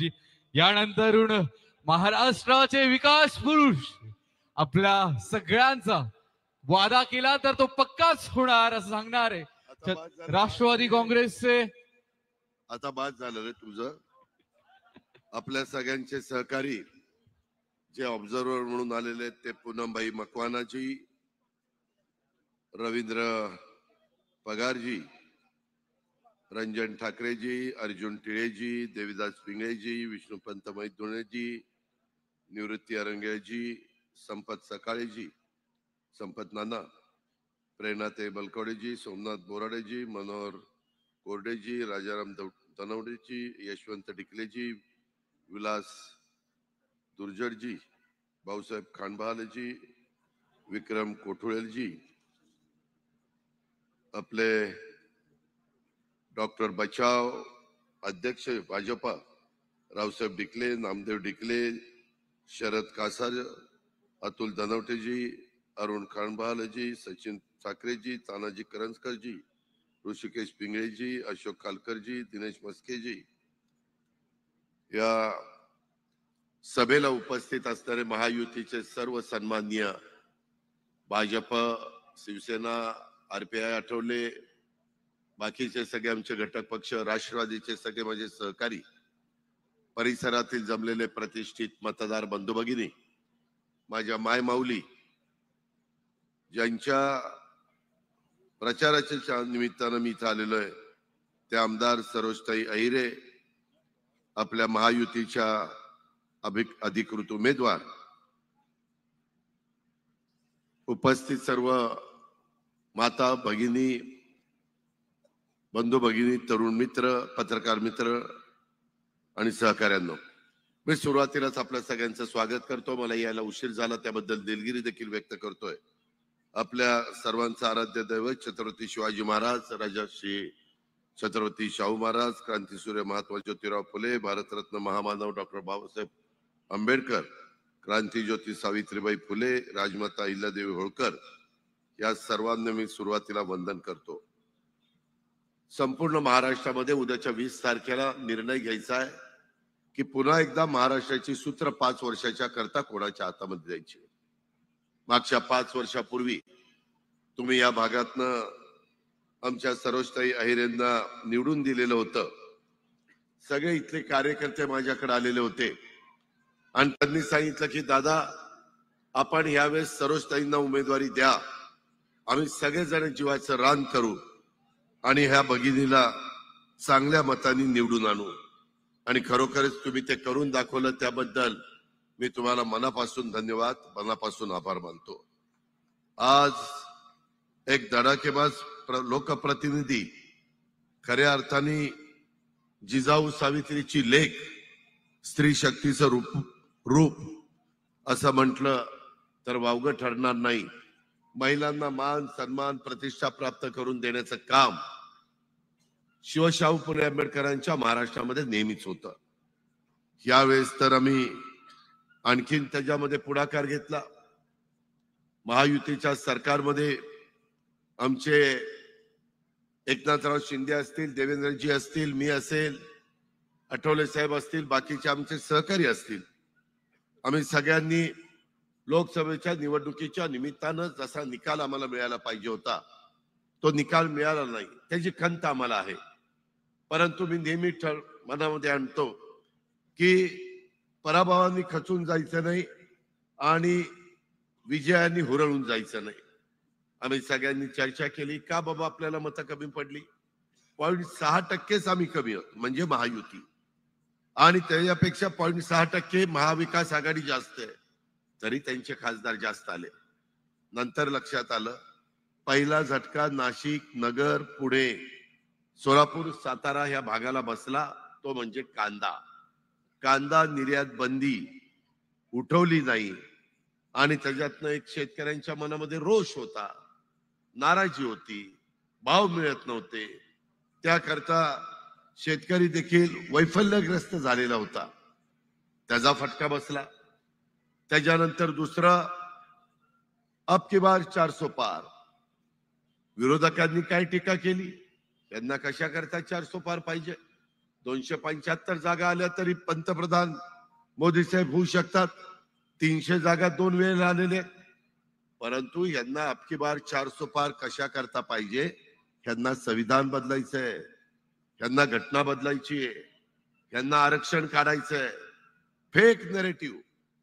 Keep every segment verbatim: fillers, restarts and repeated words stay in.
जी यानंतरून महाराष्ट्राचे विकास पुरुष आपल्या सगळ्यांचा वादा केला तर तो पक्काच होणार असं सांगणार आहे राष्ट्रवादी काँग्रेसचे. आता बाद झालं रे तुझं. आपल्या सगळ्यांचे सहकारी जे ऑब्झर्वर म्हणून आलेले ते पूनमबाई मकवानाजी, रवींद्र पगारजी, रंजन ठाकरेजी, अर्जुन टिळेजी, देवीदास पिंगळेजी, विष्णुपंत मैदुणेजी, निवृत्ती अरंगेजी, संपत सकाळेजी, संपत नाना, प्रेरणाताई बलकवडेजी, सोमनाथ बोराडेजी, मनोहर कोरडेजी, राजाराम तनवडेजी, यशवंत डिकलेजी, विलास दुर्जडजी, भाऊसाहेब खांडबहालेजी, विक्रम कोठुळेलजी, आपले डॉक्टर बचाव अध्यक्ष भाजपा रावसाहेब डिकले, नामदेव डिकले, शरद कासार, अतुल धनवटेजी, अरुण खांडबहालेजी, सचिन ठाकरेजी, तानाजी करंजकरजी, ऋषिकेश पिंगळेजी, अशोक कालकरजी, दिनेश मस्केजी, या सभेला उपस्थित असणारे महायुतीचे सर्व सन्माननीय भाजप, शिवसेना, आरपीआय आठवले, बाकीचे सगळे आमचे घटक पक्ष, राष्ट्रवादीचे सगळे माझे सहकारी, परिसरातील जमलेले प्रतिष्ठित मतदार बंधू भगिनी, माझ्या माय माऊली, ज्यांच्या प्रचाराच्या निमित्तानं मी इथं आलेलो आहे, ते आमदार सरोजताई अहिरे, आपल्या महायुतीच्या अधिकृत उमेदवार, उपस्थित सर्व माता भगिनी, बंधू भगिनी, तरुण मित्र, पत्रकार मित्र आणि सहकाऱ्यांनो, मी सुरुवातीलाच आपल्या सगळ्यांचं स्वागत करतो. मला यायला उशीर झाला त्याबद्दल दिलगिरी देखील व्यक्त करतोय. आपल्या सर्वांचं आराध्य दैवत छत्रपती शिवाजी महाराज, राजर्षी छत्रपती शाहू महाराज, क्रांतीसूर्य महात्मा ज्योतिराव फुले, भारतरत्न महामानव डॉक्टर बाबासाहेब आंबेडकर, क्रांतीज्योती सावित्रीबाई फुले, राजमाता अहिल्यादेवी होळकर, या सर्वांना मी सुरुवातीला वंदन करतो. संपूर्ण महाराष्ट्रामध्ये उद्याच्या वीस तारखेला निर्णय घ्यायचा आहे की पुन्हा एकदा महाराष्ट्राची सूत्र पाच वर्षाच्या करता कोणाच्या हातामध्ये द्यायची. मागच्या पाच वर्षापूर्वी तुम्ही या भागातनं आमच्या सरोजताई अहिरेंना निवडून दिलेलं होतं. सगळे इथले कार्यकर्ते माझ्याकडे आलेले होते आणि त्यांनी सांगितलं की दादा, आपण यावेळेस सरोजताईंना उमेदवारी द्या, आम्ही सगळेजण जीवाचं रान करू आणि ह्या भगिनीला चांगल्या मतांनी निवडून आणू. आणि खरोखरच तुम्ही ते करून दाखवलं, त्याबद्दल मी तुम्हाला मनापासून धन्यवाद, मनापासून आभार मानतो. आज एक धडाकेबाज लोकप्रतिनिधी, खऱ्या अर्थाने जिजाऊ सावित्रीची लेक, स्त्री शक्तीचं रूप रूप असं म्हटलं तर वावगं ठरणार नाही. महिलांना मान सन्मान प्रतिष्ठा प्राप्त करून देण्याचं काम शिवशाहू फुले आंबेडकरांच्या महाराष्ट्रामध्ये नेहमीच होतं. यावेळेस तर आम्ही आणखीन त्याच्यामध्ये पुढाकार घेतला. महायुतीच्या सरकारमध्ये आमचे एकनाथराव शिंदे असतील, देवेंद्रजी असतील, मी असेल, आठवले साहेब असतील, बाकीचे आमचे सहकारी असतील, आम्ही सगळ्यांनी लोकसभेच्या निवडणुकीच्या निमित्तानं जसा निकाल आम्हाला मिळायला पाहिजे होता तो निकाल मिळाला नाही, त्याची खंत आम्हाला आहे. परंतु मी नेहमी ठर मनामध्ये आणतो की पराभवांनी खचून जायचं नाही आणि विजयाने हुरळून जायचं नाही. आम्ही सगळ्यांनी चर्चा केली का बाबा आपल्याला मतं कमी पडली, पॉईंट सहा टक्केच आम्ही कमी आहोत म्हणजे महायुती, आणि त्याच्यापेक्षा पॉईंट सहा टक्के महाविकास आघाडी जास्त आहे, तरी त्यांचे खासदार जास्त आले. नंतर लक्षात आलं पहिला झटका नाशिक, नगर, पुणे, सोलापूर, सातारा ह्या भागाला बसला, तो म्हणजे कांदा. कांदा निर्यात बंदी उठवली नाही आणि त्याच्यातनं एक शेतकऱ्यांच्या मनामध्ये रोष होता, नाराजी होती, भाव मिळत नव्हते, त्याकरता शेतकरी देखील वैफल्यग्रस्त झालेला होता, त्याचा फटका बसला. त्याच्यानंतर दुसरा अब की बार चारसो पार. विरोधकांनी काय टीका केली, त्यांना कशा करता चारसो पार पाहिजे, दोनशे पंच्याहत्तर जागा आल्या तरी पंतप्रधान मोदी साहेब होऊ शकतात. तीनशे जागा दोन वेळेला आलेले, परंतु यांना अबकी बार चारसो पार कशा करता पाहिजे, यांना संविधान बदलायचंय, यांना घटना बदलायची आहे, यांना आरक्षण काढायचंय. फेक नरेटिव्ह,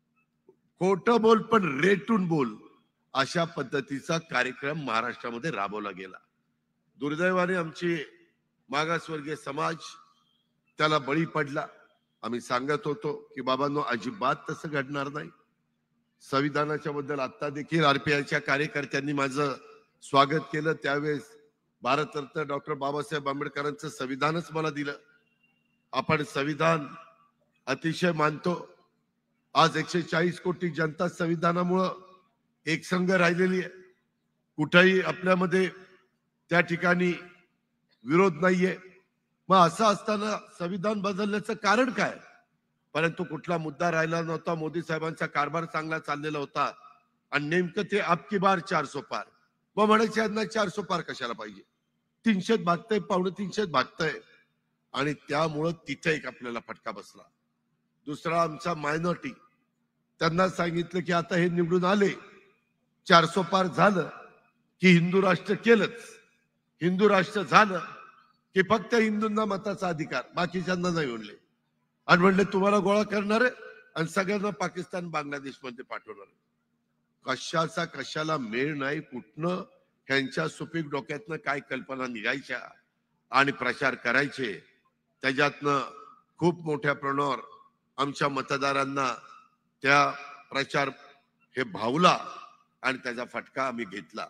खोटं बोल पण रेटून बोल, अशा पद्धतीचा कार्यक्रम महाराष्ट्रामध्ये राबवला गेला. दुर्दैवाने आमची मागासवर्गीय समाज त्याला बळी पडला. आम्ही सांगत होतो की बाबांनो, अजिबात तसं घडणार नाही. संविधानाच्या बद्दल आता देखील आरपीआयच्या कार्यकर्त्यांनी माझं स्वागत केलं. त्यावेळेस भारतरत्न डॉक्टर बाबासाहेब आंबेडकरांचं संविधानच मला दिलं. आपण संविधान अतिशय मानतो. आज एकशे चाळीस कोटी जनता संविधानामुळं एकसंघ राहिलेली आहे. कुठेही आपल्यामध्ये त्या ठिकाणी विरोध नाहीये. मग असं असताना संविधान बदलण्याचं कारण काय? परंतु कुठला मुद्दा राहिला नव्हता. मोदी साहेबांचा कारभार चांगला चाललेला होता आणि नेमकं ते अबकी बार चारसो पार. मग म्हणायचे यांना चारसो पार कशाला पाहिजे, तीनशेत भागतय, पावणे तीनशेत भागतय. आणि त्यामुळं तिथे एक आपल्याला फटका बसला. दुसरा आमचा मायनॉरिटी, त्यांना सांगितलं की आता हे निवडून आले, चारसो पार झालं की हिंदू राष्ट्र केलंच. हिंदू राष्ट्र झालं की फक्त हिंदूंना मताचा अधिकार, बाकीच्यांना नाही म्हणले. आणि म्हणले तुम्हाला गोळा करणार आहे आणि सगळ्यांना पाकिस्तान बांगलादेश मध्ये पाठवणार आहे. कशाचा कशाला मेळ नाही. कुठनं ह्यांच्या सुपीक डोक्यातनं काय कल्पना निघायच्या आणि प्रचार करायचे, त्याच्यातनं खूप मोठ्या प्रमाणावर आमच्या मतदारांना त्या प्रचार हे भावला आणि त्याचा फटका आम्ही घेतला.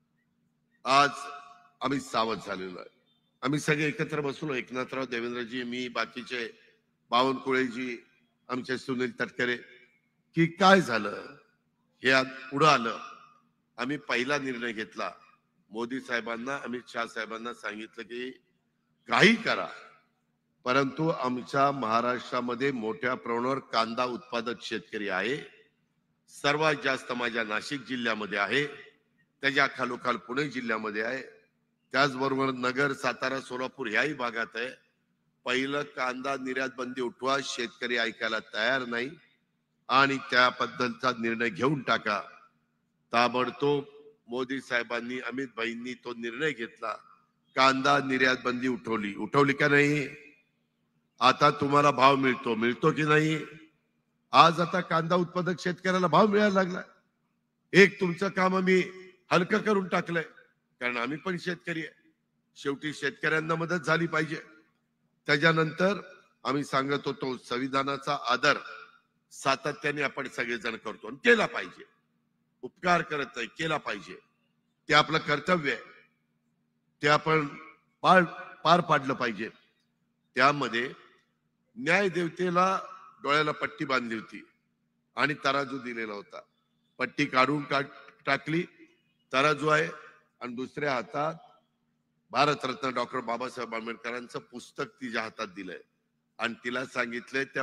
आज आम्ही सावध झालेलो आहे. आम्ही सगळे एकत्र बसलो, एकनाथराव देवेंद्रजी, मी, बाकीचे बावनकुळेजी, आमचे सुनील तटकरे, की काय झालं हे आज पुढं आलं. आम्ही पहिला निर्णय घेतला. मोदी साहेबांना, अमित शाह साहेबांना सांगितलं की काही करा, परंतु आमच्या महाराष्ट्रामध्ये मोठ्या प्रमाणावर कांदा उत्पादक शेतकरी आहे. सर्वात जास्त माझ्या नाशिक जिल्ह्यामध्ये आहे, त्याच्या खालोखाल पुणे जिल्ह्यामध्ये आहे, त्याचबरोबर नगर, सातारा, सोलापूर याही भागात आहे. पहिलं कांदा निर्यात बंदी उठवा. शेतकरी ऐकायला तयार नाही आणि त्याबद्दलचा निर्णय घेऊन टाका. ताबडतोब मोदी साहेबांनी, अमित भाईंनी तो निर्णय घेतला. कांदा निर्यात बंदी उठवली. उठवली का नाही? आता तुम्हाला भाव मिळतो, मिळतो की नाही? आज आता कांदा उत्पादक शेतकऱ्याला भाव मिळायला लागला. एक तुमचं काम आम्ही हलकं करून टाकलंय, कारण आम्ही पण शेतकरी आहे. शेवटी शेतकऱ्यांना मदत झाली पाहिजे. त्याच्यानंतर आम्ही सांगत होतो संविधानाचा आदर सातत्याने आपण सगळेजण करतो आणि केला पाहिजे. उपकार करत नाही, केला पाहिजे. ते आपलं कर्तव्य आहे, ते आपण पार पार पाडलं पाहिजे. त्यामध्ये न्यायदेवतेला डोळ्याला पट्टी बांधली होती आणि तराजू दिलेला होता. पट्टी काढून टाकली, तराजू आहे, आणि दुसऱ्या हातात भारतरत्न डॉक्टर बाबासाहेब आंबेडकरांचं पुस्तक तिच्या हातात दिलंय आणि तिला सांगितलंय त्या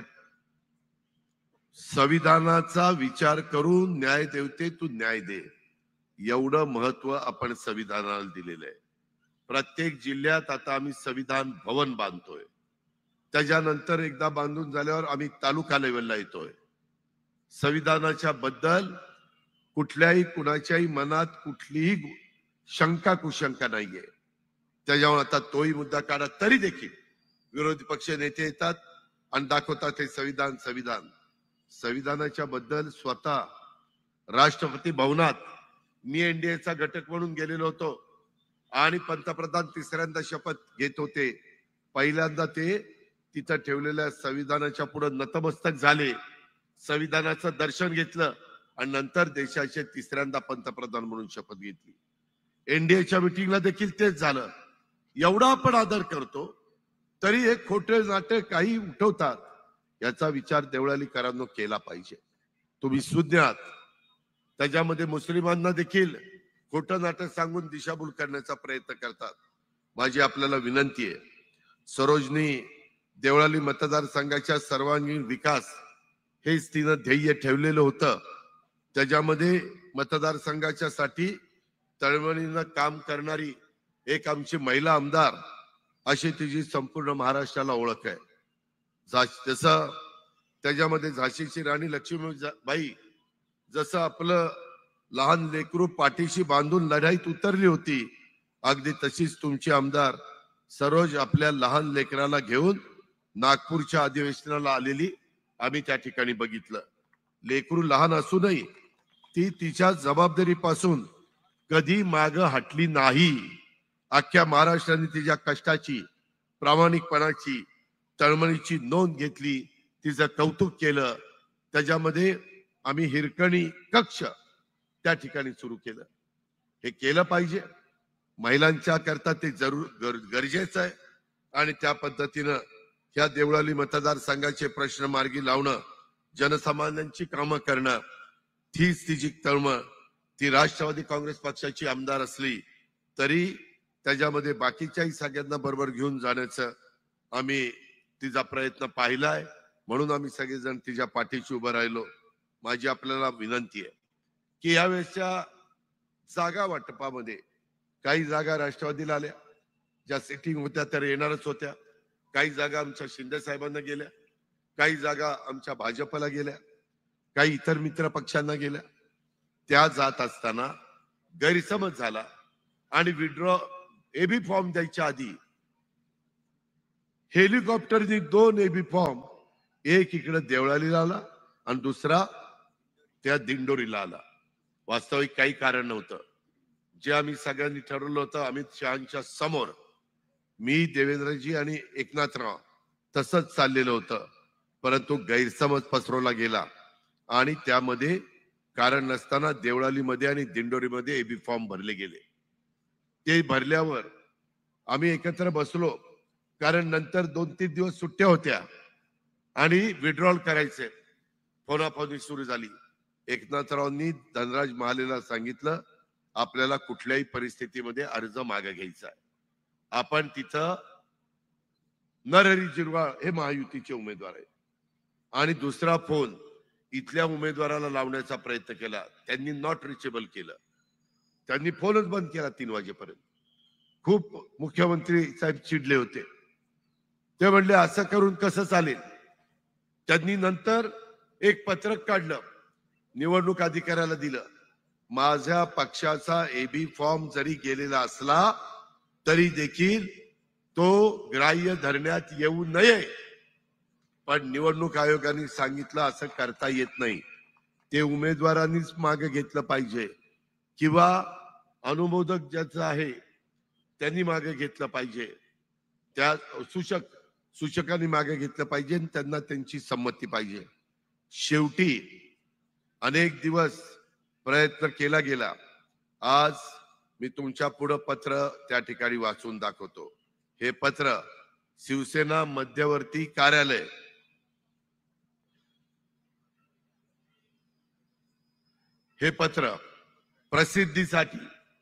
संविधानाचा विचार करून न्याय देवते तू न्याय दे. एवढं महत्व आपण संविधानाला दिलेलं आहे. प्रत्येक जिल्ह्यात आता आम्ही संविधान भवन बांधतोय. त्याच्यानंतर एकदा बांधून झाल्यावर आम्ही तालुका लेवलला येतोय. संविधानाच्या बद्दल कुठल्याही कुणाच्याही मनात कुठलीही शंका कुशंका नाहीये. त्याच्यावर आता तोही मुद्दा काढा तरी देखील विरोधी पक्ष नेते येतात आणि दाखवतात हे संविधान संविधान. संविधानाच्या बद्दल स्वतः राष्ट्रपती भवनात मी एनडीएचा घटक म्हणून गेलेलो होतो आणि पंतप्रधान तिसऱ्यांदा शपथ घेत होते. पहिल्यांदा ते तिथं ठेवलेल्या संविधानाच्या पुढे नतमस्तक झाले, संविधानाचं दर्शन घेतलं आणि नंतर देशाचे तिसऱ्यांदा पंतप्रधान म्हणून शपथ घेतली. एनडीएच्या मिटिंगला देखील तेच झालं. एवढा आपण आदर करतो तरी हे खोटे नाटे काही उठवतात, याचा विचार देवळालीकरांनो केला पाहिजे. तुम्ही सुज्ञ आहात. त्याच्यामध्ये मुस्लिमांना देखील खोटं नाटक सांगून दिशाभूल करण्याचा प्रयत्न करतात. माझी आपल्याला विनंती आहे, सरोजनी देवळाली मतदारसंघाच्या सर्वांगीण विकास हेच तिनं ध्येय ठेवलेलं होतं. त्याच्यामध्ये मतदारसंघाच्या साठी तळमळीनं काम करणारी एक आमची महिला आमदार अशी तिची संपूर्ण महाराष्ट्राला ओळख आहे. जसं त्याच्यामध्ये झाशीची राणी लक्ष्मीबाई जसं आपलं लहान लेकरू पाठीशी बांधून लढाईत उतरली होती, अगदी तशीच तुमची आमदार सरोज आपल्या लहान लेकराला घेऊन नागपूरच्या अधिवेशनाला आलेली आम्ही त्या ठिकाणी बघितलं. लेकरू लहान असूनही ती तिच्या जबाबदारीपासून कधी माग हटली नाही. अख्ख्या महाराष्ट्राने तिच्या कष्टाची, प्रामाणिकपणाची, तळमळीची नोंद घेतली, तिचं कौतुक केलं. त्याच्यामध्ये आम्ही हिरकणी कक्ष त्या ठिकाणी सुरू केलं. हे केलं पाहिजे, महिलांच्या करता ते जरूर गर, गरजेचं आहे. आणि त्या पद्धतीनं ह्या देवळाली मतदारसंघाचे प्रश्न मार्गी लावणं, जनसामान्यांची कामं करणं, तीच तिची तळमळ. ती राष्ट्रवादी काँग्रेस पक्षाची आमदार असली तरी त्याच्यामध्ये बाकीच्याही सगळ्यांना बरोबर घेऊन जाण्याचं आम्ही तिचा प्रयत्न पाहिलाय. म्हणून आम्ही सगळेजण तिच्या पाठीशी उभं राहिलो. माझी आपल्याला विनंती आहे की यावेळेसच्या जागा वाटपामध्ये काही जागा राष्ट्रवादीला आल्या, ज्या सेटिंग होत्या त्या येणारच होत्या. काही जागा आमच्या शिंदे साहेबांना गेल्या, काही जागा आमच्या भाजपला गेल्या, काही इतर मित्र पक्षांना गेल्या. त्या जात असताना गैरसमज झाला आणि विड्रॉ एबी फॉर्म द्यायच्या आधी हेलिकॉप्टरनी दोन एबी फॉर्म, एक इकडे देवळालीला आला आणि दुसरा त्या दिंडोरीला आला. वास्तविक काही कारण नव्हतं. जे आम्ही सगळ्यांनी ठरवलं होतं अमित शहाच्या समोर, मी, देवेंद्रजी आणि एकनाथराव तसंच चाललेलं होतं. परंतु गैरसमज पसरवला गेला आणि त्यामध्ये कारण नसताना देवळालीमध्ये आणि दिंडोरीमध्ये एबी फॉर्म भरले गेले. ते भरल्यावर आम्ही एकत्र बसलो, कारण नंतर दोन तीन दिवस सुट्ट्या होत्या आणि विड्रॉल करायचे. फोनाफोनी सुरू झाली. एकनाथरावांनी धनराज महालेला सांगितलं, आपल्याला कुठल्याही परिस्थितीमध्ये अर्ज मागे घ्यायचा आहे. आपण तिथं नरहरी झिरवाळ हे महायुतीचे उमेदवार आहेत आणि दुसरा फोन इथल्या उमेदवाराला लावण्याचा प्रयत्न केला. त्यांनी नॉट रिचेबल केलं. त्यांनी फोनच बंद केला तीन वाजेपर्यंत. खूप मुख्यमंत्री साहेब चिडले होते. ते म्हणले असं करून कसं चालेल. त्यांनी नंतर एक पत्रक काढलं, निवडणूक अधिकाऱ्याला दिलं. माझ्या पक्षाचा एबी फॉर्म जरी गेलेला असला तरी देखील तो ग्राह्य धरण्यात येऊ नये. पण निवडणूक आयोगाने सांगितलं असं करता येत नाही. ते उमेदवारांनीच मागे घेतलं पाहिजे किंवा अनुमोदक ज्याचं आहे त्यांनी मागे घेतलं पाहिजे. त्या सूचक सूचकांनी मागे घेतलं पाहिजे आणि त्यांना त्यांची संमती पाहिजे. शेवटी अनेक दिवस प्रयत्न केला गेला. आज मी तुमच्या पुढं पत्र त्या ठिकाणी वाचून दाखवतो. हे पत्र शिवसेना मध्यवर्ती कार्यालय, हे पत्र प्रसिद्धीसाठी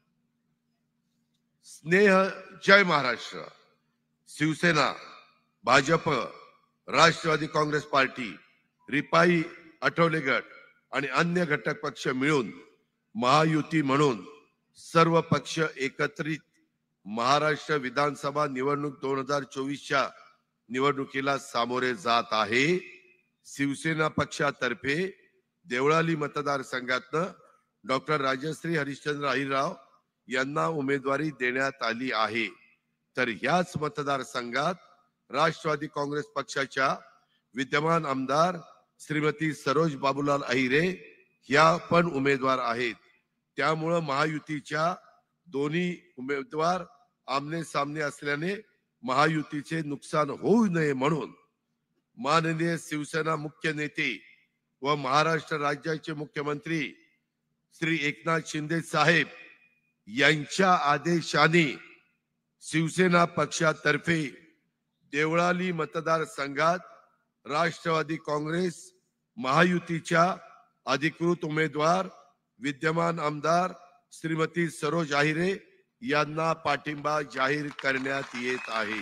स्नेह जय महाराष्ट्र, शिवसेना, भाजप, राष्ट्रवादी काँग्रेस पार्टी, रिपाई, आठवले गट आणि अन्य घटक पक्ष मिळून महायुती म्हणून सर्व पक्ष एकत्रित महाराष्ट्र विधानसभा निवडणूक दोन हजार चोवीसच्या निवडणुकीला सामोरे जात आहे. शिवसेना पक्षातर्फे देवळाली मतदारसंघातनं डॉक्टर राजश्री हरिश्चंद्र अहिरराव यांना उमेदवारी देण्यात आली आहे. तर ह्याच मतदारसंघात राष्ट्रवादी काँग्रेस पक्षाच्या विद्यमान आमदार श्रीमती सरोज बाबूलाल अहिरे ह्या पण उमेदवार आहेत. त्यामुळं महायुतीच्या दोन्ही उमेदवार आमने सामने असल्याने महायुतीचे नुकसान होऊ नये म्हणून माननीय शिवसेना मुख्य नेते व महाराष्ट्र राज्याचे मुख्यमंत्री श्री एकनाथ शिंदे साहेब यांच्या आदेशाने शिवसेना पक्षातर्फे देवळाली मतदारसंघात राष्ट्रवादी काँग्रेस महायुतीच्या अधिकृत उमेदवार विद्यमान आमदार श्रीमती सरोज अहिरे यांना पाठिंबा जाहीर करण्यात येत आहे.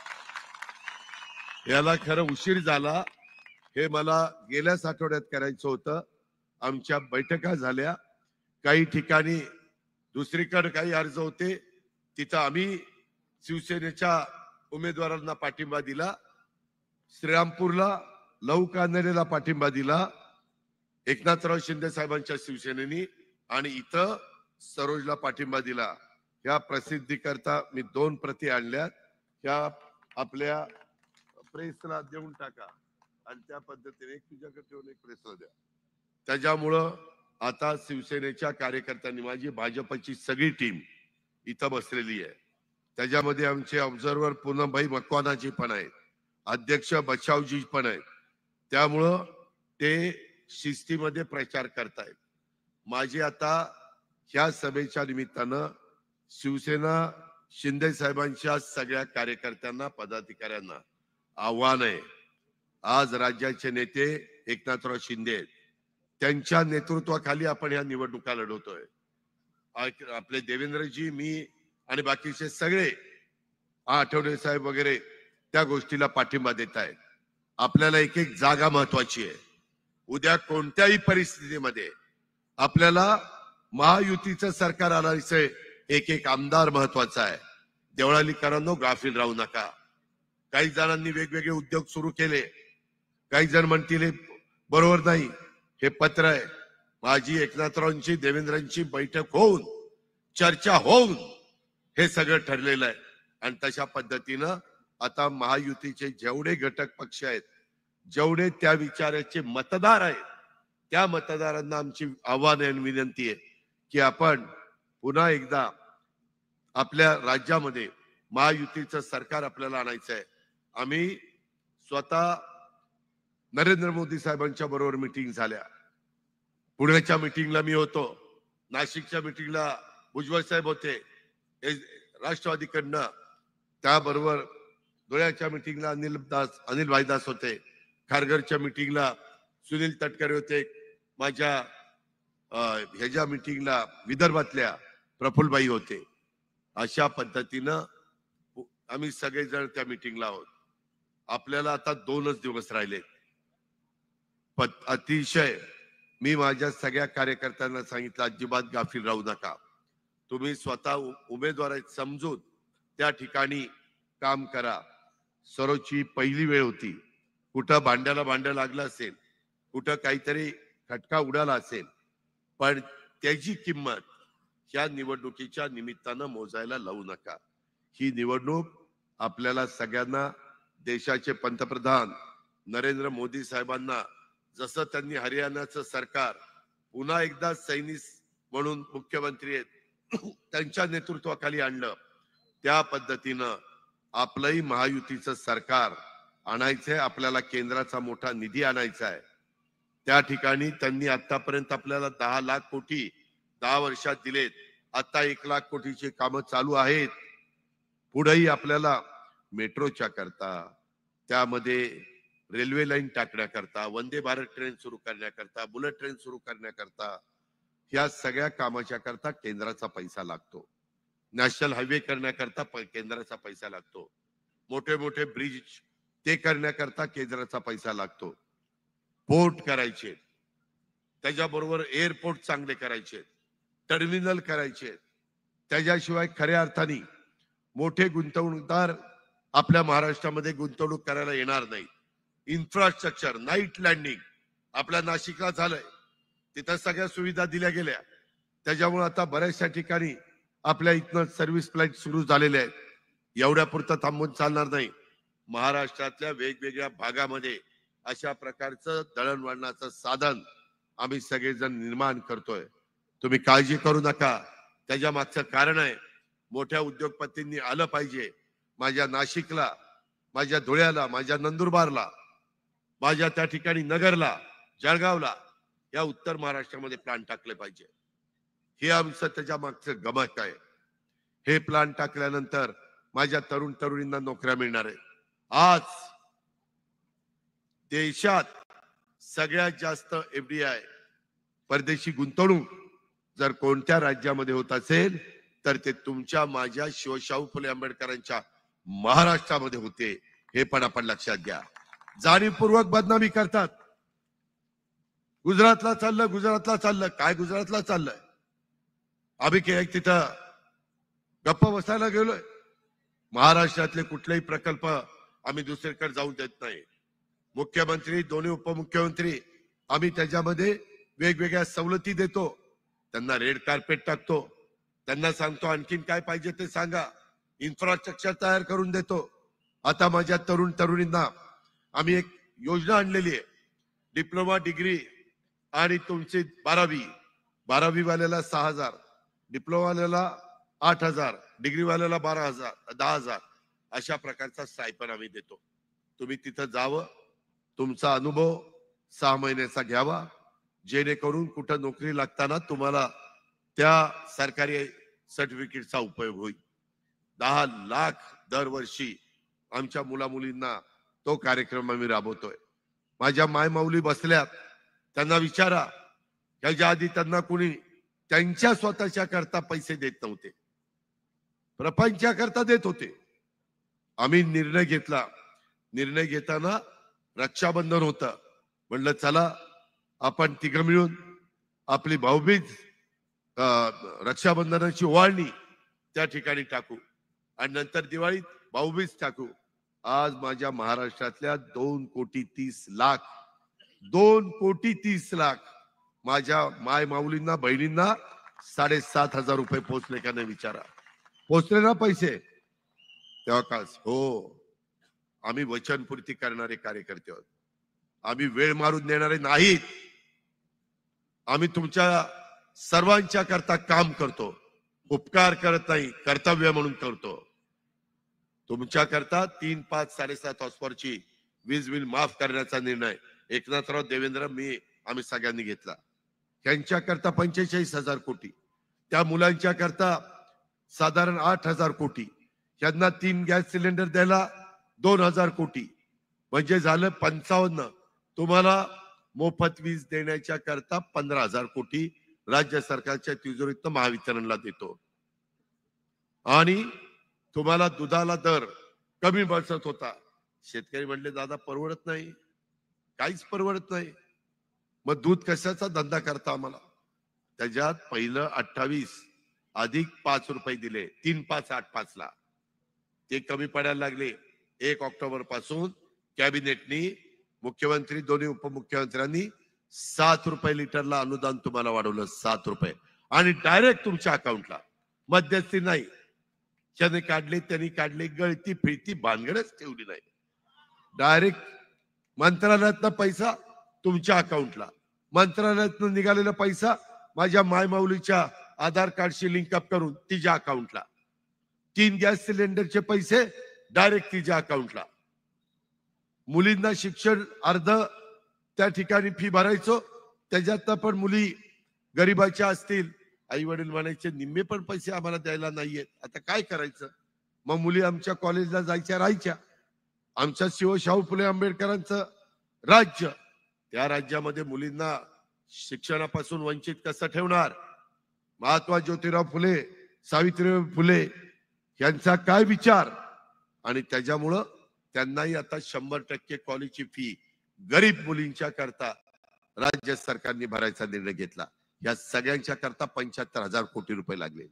याला खरं उशीर झाला. हे मला गेल्याच आठवड्यात करायचं होतं. आमच्या बैठका झाल्या, काही ठिकाणी दुसरीकडे काही अर्ज होते, तिथं आम्ही शिवसेनेच्या उमेदवारांना पाठिंबा दिला, श्रीरामपूरला लहू कांदळेला पाठिंबा दिला एकनाथराव शिंदे साहेबांच्या शिवसेनेनी, आणि इथं सरोजला पाठिंबा दिला. या प्रसिद्धी करता मी दोन प्रती आणल्यात, त्या आपल्या प्रेसला देऊन टाका आणि त्या पद्धतीने एक तुझ्याकडे ठेवून एक प्रेसला द्या. त्याच्यामुळं आता शिवसेनेच्या कार्यकर्त्यांनी, माझी भाजपची सगळी टीम इथं बसलेली आहे. त्याच्यामध्ये आमचे ऑब्झर्वर पूनमभाई मकवानाजी पण आहेत, अध्यक्ष बचावजी पण आहेत. त्यामुळं ते शिस्तीमध्ये प्रचार करतायत. माझी आता ह्या सभेच्या निमित्तानं शिवसेना शिंदे साहेबांच्या सगळ्या कार्यकर्त्यांना, पदाधिकाऱ्यांना आव्हान आहे. आज राज्याचे नेते एकनाथराव शिंदे आहेत, त्यांच्या नेतृत्वाखाली आपण ह्या निवडणुका लढवतोय. आपले देवेंद्रजी, मी आणि बाकीचे सगळे, आठवले साहेब वगैरे त्या गोष्टीला पाठिंबा देत आहेत. आपल्याला एक एक जागा महत्वाची आहे. उद्या कोणत्याही परिस्थितीमध्ये आपल्याला महायुतीचं सरकार आणायचंय, एक एक आमदार महत्वाचा आहे. देवळालीकरांनो, गाफील राहू नका. काही जणांनी वेगवेगळे उद्योग सुरू केले, काही जण म्हणतील बरोबर नाही. हे पत्र आहे, माझी एकनाथरावांची देवेंद्रांची बैठक होऊन, चर्चा होऊन हे सगळं ठरलेलं आहे. आणि तशा पद्धतीनं आता महायुतीचे जेवढे घटक पक्ष आहेत, जेवढे त्या विचाराचे मतदार आहेत, त्या मतदारांना आमची आव्हान आणि विनंती आहे की आपण पुन्हा एकदा आपल्या राज्यामध्ये महायुतीचं सरकार आपल्याला आणायचं आहे. आम्ही स्वतः नरेंद्र मोदी साहेबांच्या बरोबर मिटिंग झाल्या. पुण्याच्या मिटिंगला मी होतो, नाशिकच्या मिटिंगला भुजबळ साहेब होते राष्ट्रवादीकडनं, त्याबरोबर धुळ्याच्या मिटिंगला अनिल दास अनिल भाईदास होते, खारघरच्या मिटिंगला सुनील तटकरे होते, माझ्या ह्याच्या मिटिंगला विदर्भातल्या प्रफुल्लबाई होते. अशा पद्धतीनं आम्ही सगळेजण त्या मिटिंगला आहोत. आपल्याला आता दोनच दिवस राहिले. अतिशय मी माझ्या सगळ्या कार्यकर्त्यांना सांगितलं, अजिबात गाफील राहू नका. तुम्ही स्वतः उमेदवार समजून त्या ठिकाणी काम करा. सरोजची पहिली वेळ होती, कुठं भांड्याला भांडं लागलं असेल, कुठं काहीतरी खटका उडाला असेल, पण त्याची किंमत या निवडणुकीच्या निमित्तानं मोजायला लावू नका. ही निवडणूक आपल्याला सगळ्यांना, देशाचे पंतप्रधान नरेंद्र मोदी साहेबांना जसं त्यांनी हरियाणाचं सरकार पुन्हा एकदा सैनिक म्हणून मुख्यमंत्री आहेत त्यांच्या नेतृत्वाखाली आणलं, त्या पद्धतीनं आपलंही महायुतीचं सरकार आणायचंय. आपल्याला केंद्राचा मोठा निधी आणायचा आहे. त्या ठिकाणी त्यांनी आतापर्यंत आपल्याला दहा लाख कोटी दहा वर्षात दिलेत. आता एक लाख कोटीची कामं चालू आहेत. पुढेही आपल्याला मेट्रोच्या करता, त्यामध्ये रेल्वे लाईन टाकण्याकरता, वंदे भारत ट्रेन सुरू करण्याकरता, बुलेट ट्रेन सुरू करण्याकरता, या सगळ्या कामाच्या करता केंद्राचा पैसा लागतो. नॅशनल हायवे करण्याकरता केंद्राचा पैसा लागतो. मोठे मोठे ब्रिज ते करण्याकरता केंद्राचा पैसा लागतो. पोर्ट करायचे, त्याच्याबरोबर एअरपोर्ट चांगले करायचे, टर्मिनल करायचे. त्याच्याशिवाय खऱ्या अर्थाने मोठे गुंतवणूकदार आपल्या महाराष्ट्रामध्ये गुंतवणूक करायला येणार नाही. इन्फ्रास्ट्रक्चर, नाईट लँडिंग आपल्या नाशिकला झालंय, तिथं सगळ्या सुविधा दिल्या गेल्या. त्याच्यामुळे आता बऱ्याचशा ठिकाणी आपल्या इथनं सर्व्हिस फ्लाईट सुरू झालेल्या आहेत. एवढ्या पुरतं थांबून चालणार नाही. महाराष्ट्रातल्या वेगवेगळ्या भागामध्ये अशा प्रकारचं दळणवळणाचं साधन आम्ही सगळेजण निर्माण करतोय. तुम्ही काळजी करू नका. त्याच्या मागचं कारण आहे, मोठ्या उद्योगपतींनी आलं पाहिजे. माझ्या नाशिकला, माझ्या धुळ्याला, माझ्या नंदुरबारला, माझ्या त्या ठिकाणी नगरला, जळगावला, या उत्तर महाराष्ट्रामध्ये प्लांट टाकले पाहिजे. हे आमचं त्याच्या मागचं गमक आहे. हे प्लांट टाकल्यानंतर माझ्या तरुण तरुणींना नोकऱ्या मिळणार आहे. आज देशात सगळ्यात जास्त एफडीआय परदेशी गुंतवणूक जर कोणत्या राज्यामध्ये होत असेल तर ते तुमच्या माझ्या शिवशाहू फुले आंबेडकरांच्या महाराष्ट्रामध्ये होते. हे पण आपण लक्षात घ्या. जाणीवपूर्वक बदनामी करतात. गुजरातला चाललं, गुजरातला चाललं. काय गुजरातला चाललंय? आम्ही काय तिथं गप्प बसायला गेलोय? महाराष्ट्रातले कुठलेही प्रकल्प आम्ही दुसरीकडे जाऊ देत नाही. मुख्यमंत्री, दोन्ही उपमुख्यमंत्री, आम्ही त्याच्यामध्ये वेगवेगळ्या सवलती देतो. त्यांना रेड कार्पेट टाकतो. त्यांना सांगतो आणखीन काय पाहिजे ते सांगा. इन्फ्रास्ट्रक्चर तयार करून देतो. आता माझ्या तरुण तरुणींना आम्ही एक योजना आणलेली आहे. डिप्लोमा, डिग्री आणि तुमची बारावी बारावी वाल्याला सहा हजार, डिप्लोमा वाल्याला आठ हजार, डिग्री वाल्याला बारा हजार दहा हजार अशा प्रकारचा स्टायपन आम्ही देतो. तुम्ही तिथं जावं, तुमचा अनुभव सहा महिन्याचा घ्यावा, जेणेकरून कुठं नोकरी लागताना तुम्हाला त्या सरकारी सर्टिफिकेटचा उपयोग होईल. दहा लाख दरवर्षी आमच्या मुला मुलींना तो कार्यक्रम आम्ही राबवतोय. माझ्या मायमाऊली बसल्यात, त्यांना विचारा, त्याच्या आधी त्यांना कुणी त्यांच्या स्वतःच्या करता पैसे देत नव्हते, प्रपंचा करता देत होते. आम्ही निर्णय घेतला. निर्णय घेताना रक्षाबंधन होतं. म्हणलं चला आपण तिघं मिळून आपली भाऊबीज रक्षाबंधनाची ओवाळणी त्या ठिकाणी टाकू आणि नंतर दिवाळीत भाऊबीज टाकू. आज माझ्या महाराष्ट्रातल्या दोन कोटी तीस लाख दोन कोटी तीस लाख माझ्या माय माऊलींना, बहिणींना साडेसात हजार रुपये पोचले का नाही विचारा. पोचले ना पैसे? तेव्हा का हो, आम्ही वचनपूर्ती करणारे कार्यकर्ते आहोत. आम्ही वेळ मारून देणारे नाहीत. आम्ही तुमच्या सर्वांच्या करता काम करतो. उपकार करत नाही, कर्तव्य म्हणून करतो. तुमच्या करता तीन पाच साडेसात हॉर्सपॉवरची वीज बिल माफ करण्याचा निर्णय एकनाथराव, देवेंद्र, मी आम्ही सगळ्यांनी घेतला. त्यांच्या करता पंचेचाळीस हजार कोटी, त्या मुलांच्या करता साधारण आठ हजार कोटी, यांना तीन गॅस सिलेंडर द्यायला दोन हजार कोटी, म्हणजे झालं पंचावन्न. तुम्हाला मोफत वीज देण्याच्या करता पंधरा हजार कोटी राज्य सरकारच्या तिजोरीत महावितरणला देतो. आणि तुम्हाला दुधाला दर कमी बसत होता. शेतकरी म्हणले दादा परवडत नाही, काहीच परवडत नाही. मग दूध कशाचा धंदा करता आम्हाला? त्याच्यात पहिलं अठ्ठावीस अधिक पाच रुपये दिले, तीन पाच आठ पाच ला ते कमी पडायला लागले. एक ऑक्टोबर पासून कॅबिनेटनी, मुख्यमंत्री, दोन्ही उपमुख्यमंत्र्यांनी सात रुपये लिटरला अनुदान तुम्हाला वाढवलं. सात रुपये आणि डायरेक्ट तुमच्या अकाउंटला, मध्यस्थी नाही. ज्याने काढले त्यांनी काढले, गळती फिरती भानगडच ठेवली नाही. डायरेक्ट मंत्रालयातनं पैसा तुमच्या अकाउंटला, मंत्रालयातनं निघालेला पैसा माझ्या मायमाऊलीच्या आधार कार्डशी लिंकअप करून तिच्या अकाउंटला. तीन गॅस सिलेंडरचे पैसे डायरेक्ट तिच्या अकाउंटला. मुलींना शिक्षण अर्ध त्या ठिकाणी फी भरायचो, त्याच्यात पण मुली गरीबाच्या असतील, आई वडील म्हणायचे निम्मे पण पैसे आम्हाला द्यायला नाहीयेत, आता काय करायचं? मग मुली आमच्या कॉलेजला जायच्या, राहायच्या. आमच्या शिव शाहू फुले आंबेडकरांचं राज्य, त्या राज्यामध्ये मुलींना शिक्षणापासून वंचित कसं ठेवणार? महात्मा ज्योतिराव फुले, सावित्रीबाई फुले यांचा काय विचार? आणि त्याच्यामुळं त्यांनाही आता शंभर टक्के कॉलेजची फी गरीब मुलींच्या करता राज्य सरकारने भरायचा निर्णय घेतला. या सगळ्यांच्या करता पंच्याहत्तर हजार कोटी रुपये लागले.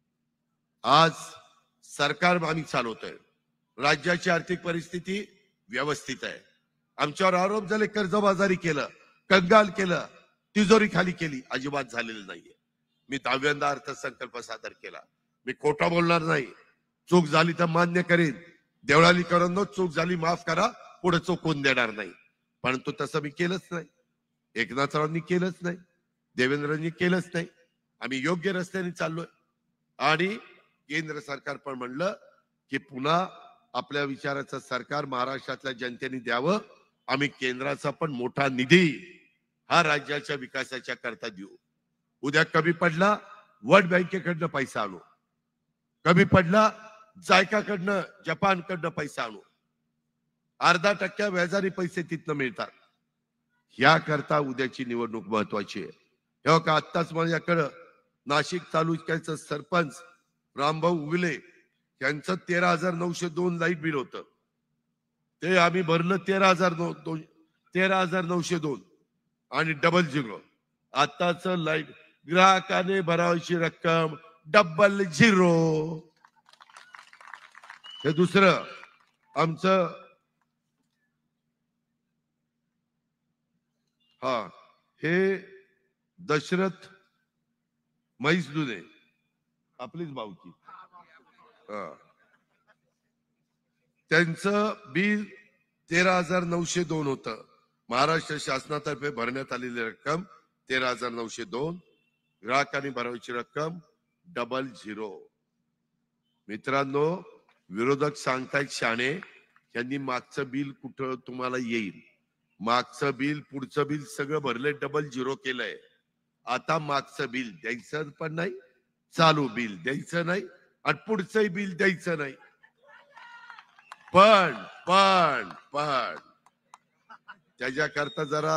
आज सरकार आम्ही चालवतोय. राज्याची आर्थिक परिस्थिती व्यवस्थित आहे. आमच्यावर आरोप झाले कर्जबाजारी केलं, कंगाल केलं, तिजोरी खाली केली. अजिबात झालेलं नाहीये. मी दहाव्यांदा अर्थसंकल्प सादर केला. मी खोटा बोलणार नाही. चूक झाली तर मान्य करेन. देवळाली करून चूक झाली माफ करा, पुढे चुकवून देणार नाही. परंतु तसं मी केलंच नाही. एकनाथरावांनी केलंच नाही, देवेंद्रांनी केलंच नाही. आम्ही योग्य रस्त्याने चाललोय. आणि केंद्र सरकार पण म्हणलं की पुन्हा आपल्या विचाराचं सरकार महाराष्ट्रातल्या जनतेने द्यावं. आम्ही केंद्राचा पण मोठा निधी हा राज्याच्या विकासाच्या करता देऊ. उद्या कमी पडला वर्ल्ड बँकेकडनं पैसा आणू, कमी पडला जायकाकडनं, जपानकडनं पैसा आणू. अर्धा टक्क्या व्याजाने पैसे तिथनं मिळतात. ह्या करता उद्याची निवडणूक महत्वाची आहे. हे का आत्ताच माझ्याकडं नाशिक तालुक्याचं सरपंच रामभाऊ उगले यांचं तेरा हजार नऊशे दोन लाईट बिल होतं. ते आम्ही भरलं तेरा हजार नऊ दोन तेरा हजार नऊशे दोन आणि डबल झिरो. आताच लाईट ग्राहकाने भरायची रक्कम डबल झिरो. हे दुसरं आमचं हा हे दशरथ म्हैस दुधे आपलीच भावकी हा त्यांचं बिल तेरा हजार नऊशे दोन होतं. महाराष्ट्र शासनातर्फे भरण्यात आलेली रक्कम तेरा हजार नऊशे दोन. ग्राहकांनी भरायची रक्कम डबल झिरो. मित्रांनो, विरोधक सांगतायत शाणे यांनी मागचं बिल कुठं तुम्हाला येईल. मागचं बिल पुढचं बिल सगळं भरले डबल झिरो केलंय. आता मागचं बिल द्यायचं पण नाही, चालू बिल द्यायचं नाही आणि पुढचंही बिल द्यायचं नाही. पण पण पण त्याच्याकरता जरा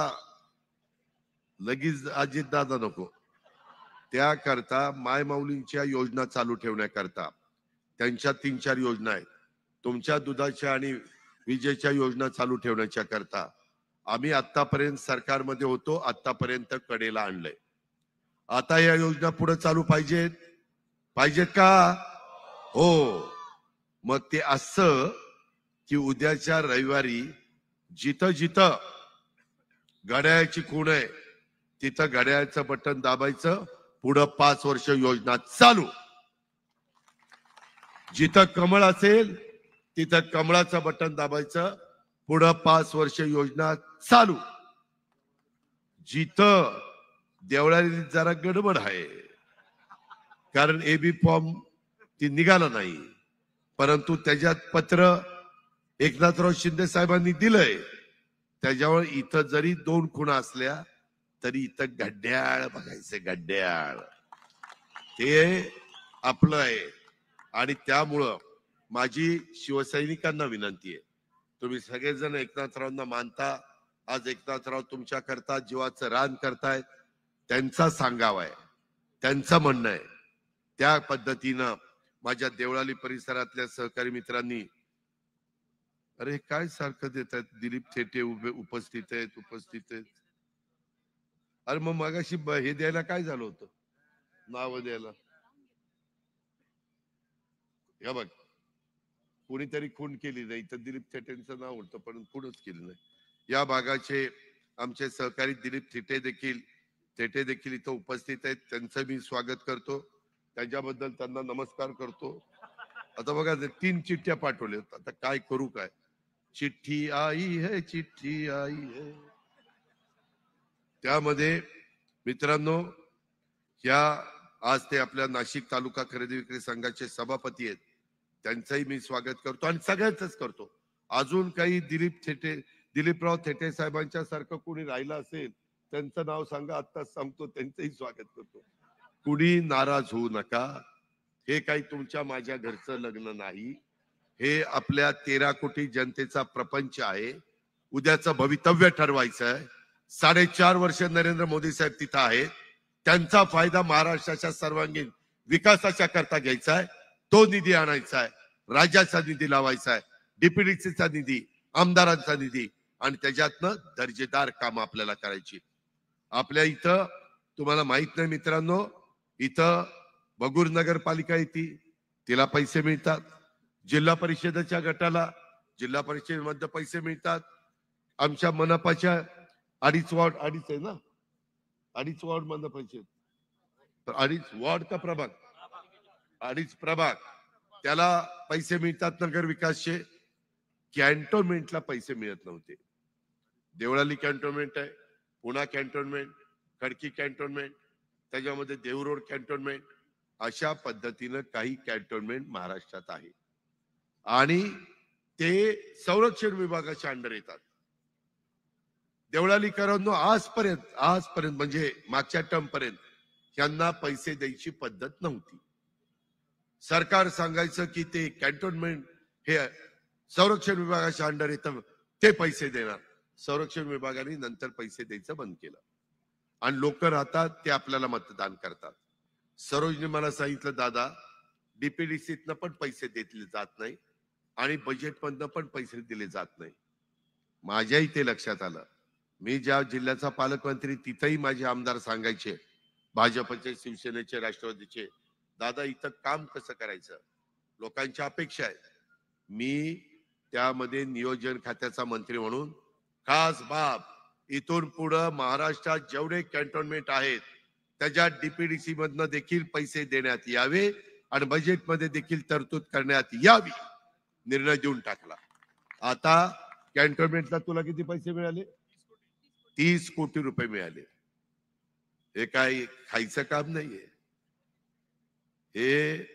लगेच अजित दादा नको. त्याकरता मायमाऊलींच्या योजना चालू ठेवण्याकरता त्यांच्या तीन चार योजना आहेत. तुमच्या दुधाच्या आणि विजेच्या योजना चालू ठेवण्याच्या करता आम्ही आतापर्यंत सरकारमध्ये होतो, आतापर्यंत कडेला आणलंय. आता या योजना पुढे चालू पाहिजेत पाहिजेत का? हो. मग ते असं की उद्याच्या रविवारी जिथं जिथं घड्याळाची खूण आहे तिथं घड्याळाचं बटन दाबायचं, पुढं पाच वर्ष योजना चालू. जिथं कमळ असेल तिथं कमळाचं बटन दाबायचं, पुढं पाच वर्ष योजना चालू. जिथं देवळाली जरा गडबड आहे, कारण एबी फॉर्म ती निघाला नाही, परंतु त्याच्यात पत्र एकनाथराव शिंदे साहेबांनी दिलंय. त्याच्यावर इथं जरी दोन खुणा असल्या तरी इथं गड्ड्याळ बघायचं. गड्ड्याळ ते आपलं आहे. आणि त्यामुळं माझी शिवसैनिकांना विनंती आहे, तुम्ही सगळेजण एकनाथरावांना मानता. आज एकनाथराव तुमच्या करता जीवाचं रान करतायत. त्यांचा सांगावा आहे, त्यांचं म्हणणं आहे. त्या पद्धतीनं माझ्या देवळाली परिसरातल्या सहकारी मित्रांनी, अरे काय सारखं देत आहेत, दिलीप थेटे उभे उपस्थित आहेत उपस्थित आहेत. अरे मग मगाशी हे द्यायला काय झालं होतं, नाव द्यायला? या बघ, कोणीतरी खून केली नाही तर दिलीप थेटेंचं नाव होतं, पण खूनच केली नाही. या भागाचे आमचे सहकारी दिलीप थेटे देखील थेटे देखील इथं उपस्थित आहेत. त्यांचं मी स्वागत करतो, त्याच्याबद्दल त्यांना नमस्कार करतो. आता बघा तीन चिठ्ठ्या पाठवल्यात, आता काय करू काय. चिठ्ठी आई है चिठ्ठी आई है. त्यामध्ये मित्रांनो, या आज ते आपल्या नाशिक तालुका खरेदी विक्री संघाचे सभापती आहेत, त्यांचंही मी स्वागत करतो आणि सगळ्यांचंच करतो. अजून काही दिलीप थेटे दिलीपराव थेटे साहेबांच्या सारखं कोणी राहिलं असेल त्यांचं नाव सांगा, आत्ताच सांगतो, त्यांचंही स्वागत करतो. कुणी नाराज होऊ नका. हे काही तुमच्या माझ्या घरचं लग्न नाही, हे आपल्या तेरा कोटी जनतेचा प्रपंच आहे. उद्याचं भवितव्य ठरवायचं आहे. साडेचार वर्ष नरेंद्र मोदी साहेब तिथं आहेत. त्यांचा फायदा महाराष्ट्राच्या सर्वांगीण विकासाच्या करता घ्यायचा आहे. तो निधी आणायचा आहे, राज्याचा निधी लावायचा आहे, डीपीडीसीचा निधी, आमदारांचा निधी, आणि त्याच्यातनं दर्जेदार काम आपल्याला करायची. आपल्या इथं तुम्हाला माहित नाही मित्रांनो, इथं बगूर नगरपालिका येते, तिला पैसे मिळतात. जिल्हा परिषदेच्या गटाला जिल्हा परिषदेमध्ये पैसे मिळतात. आमच्या मनपाच्या अडीच वॉर्ड अडीच आहे ना, अडीच वॉर्ड मध्ये पैसे, अडीच वॉर्ड का प्रभाग, अडीच प्रभाग, त्याला पैसे मिळतात नगर विकासचे. कॅन्टोन्मेंटला पैसे मिळत नव्हते. देवळाली कॅन्टोन्मेंट आहे, पुणा कॅन्टोन्मेंट, खडकी कॅन्टोन्मेंट, त्याच्यामध्ये देवरोड कॅन्टोन्मेंट, अशा पद्धतीनं काही कॅन्टोन्मेंट महाराष्ट्रात आहे आणि ते संरक्षण विभागाच्या अंडर येतात. देवळालीकरांनो आजपर्यंत आजपर्यंत म्हणजे मागच्या टर्म पर्यंत यांना पैसे द्यायची पद्धत नव्हती. सरकार सांगायचं की ते कॅन्टोन्मेंट हे संरक्षण विभागाच्या अंडर येतं, ते पैसे देणार. संरक्षण विभागाने नंतर पैसे द्यायचं बंद केलं आणि लोक राहतात ते आपल्याला मतदान करतात. सरोजने मला सांगितलं, दादा डीपीडीसीतनं पण पैसे दिले जात नाही आणि बजेट मधनं पण पैसे दिले जात नाही. माझ्याही ते लक्षात आलं. मी ज्या जिल्ह्याचा पालकमंत्री तिथेही माझे आमदार सांगायचे, भाजपचे, शिवसेनेचे, राष्ट्रवादीचे, दादा इथं काम कसं करायचं, लोकांच्या अपेक्षा आहेत. मी त्यामध्ये नियोजन खात्याचा मंत्री म्हणून खास बाब इथून पुढे महाराष्ट्रात जेवढे कॅन्टोन्मेंट आहेत त्याच्या डीपीडीसी मधनं देखील पैसे देण्यात यावे आणि बजेटमध्ये देखील तरतूद करण्यात यावी निर्णय देऊन टाकला. आता कॅन्टोन्मेंटला तुला किती पैसे मिळाले? तीस कोटी रुपये मिळाले. हे काही खायचं काम नाहीये. हे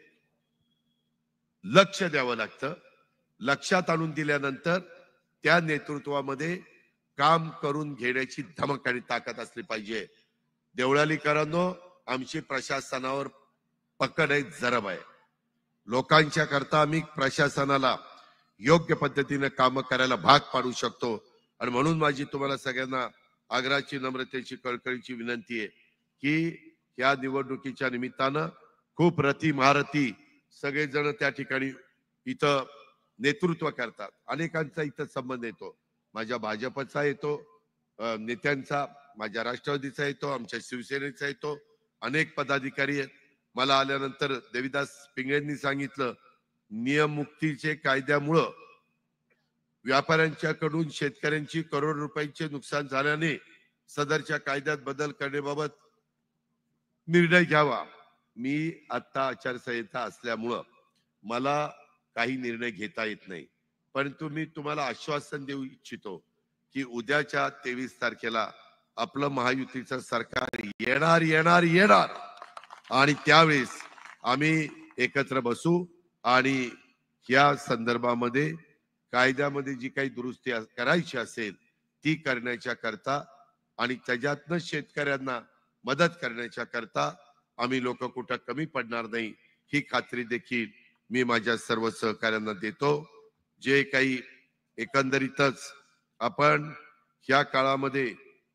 लक्ष द्यावं लागतं. लक्षात आणून दिल्यानंतर त्या नेतृत्वामध्ये काम करून घेण्याची धमक आणि ताकद असली पाहिजे. देवळालीकरांनो, आमची प्रशासनावर पकड आहे, जरब आहे. लोकांच्या करता आम्ही प्रशासनाला योग्य पद्धतीने काम करायला भाग पाडू शकतो. आणि म्हणून माझी तुम्हाला सगळ्यांना आग्रहाची, नम्रतेची, कळकळीची विनंती आहे की या निवडणुकीच्या निमित्तानं खूप रती महारथी सगळेजण त्या ठिकाणी इथं नेतृत्व करतात. अनेकांचा इथं संबंध येतो. माझ्या भाजपचा येतो, नेत्यांचा, माझ्या राष्ट्रवादीचा येतो, आमच्या शिवसेनेचा येतो. अनेक पदाधिकारी आहेत. मला आल्यानंतर देविदास पिंगळेंनी सांगितलं, नियममुक्तीचे कायद्यामुळं व्यापाऱ्यांच्याकडून शेतकऱ्यांची करोड रुपयांचे नुकसान झाल्याने सदरच्या कायद्यात बदल करण्याबाबत निर्णय घ्यावा. मी आता आचारसंहिता असल्यामुळं मला काही निर्णय घेता येत नाही, परंतु मी तुम्हाला आश्वासन देऊ इच्छितो की उद्याच्या तेवीस तारखेला आपलं महायुतीचं सरकार येणार येणार येणार आणि त्यावेळेस आम्ही एकत्र बसू आणि या संदर्भामध्ये कायद्यामध्ये जी काही दुरुस्ती करायची असेल ती करण्याच्या करता आणि त्याच्यातनं शेतकऱ्यांना मदत करण्याच्या करता आम्ही लोक कुठं कमी पडणार नाही ही खात्री देखील मी माझ्या सर्व सहकाऱ्यांना देतो. जे काही एकंदरीतच आपण या काळामध्ये